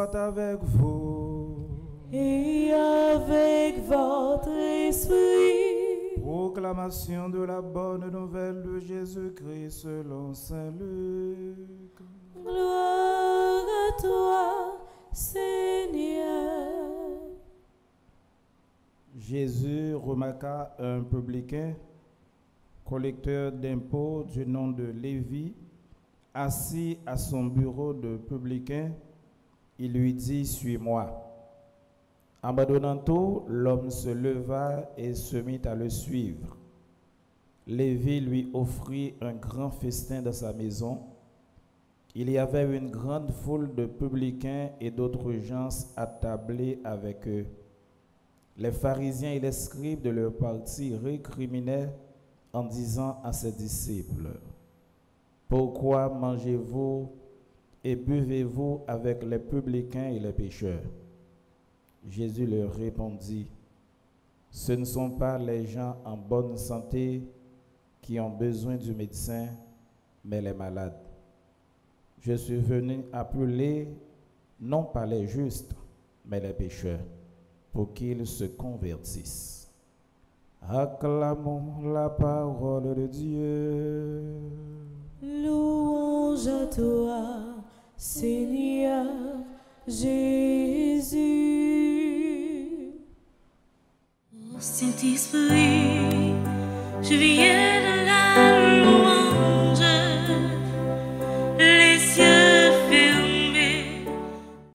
soit avec vous. Et avec votre esprit. Proclamation de la bonne nouvelle de Jésus-Christ selon saint Luc. Gloire à toi, Seigneur. Jésus remarqua un publicain, collecteur d'impôts du nom de Lévi, assis à son bureau de publicain. Il lui dit, « Suis-moi. » Abandonnant tout, l'homme se leva et se mit à le suivre. Lévi lui offrit un grand festin dans sa maison. Il y avait une grande foule de publicains et d'autres gens attablés avec eux. Les pharisiens et les scribes de leur parti récriminaient en disant à ses disciples, « Pourquoi mangez-vous et buvez-vous avec les publicains et les pécheurs ?» Jésus leur répondit, « Ce ne sont pas les gens en bonne santé qui ont besoin du médecin, mais les malades. Je suis venu appeler non pas les justes, mais les pécheurs, pour qu'ils se convertissent. » Acclamons la parole de Dieu. Louange à toi, Seigneur Jésus. Saint-Esprit, je viens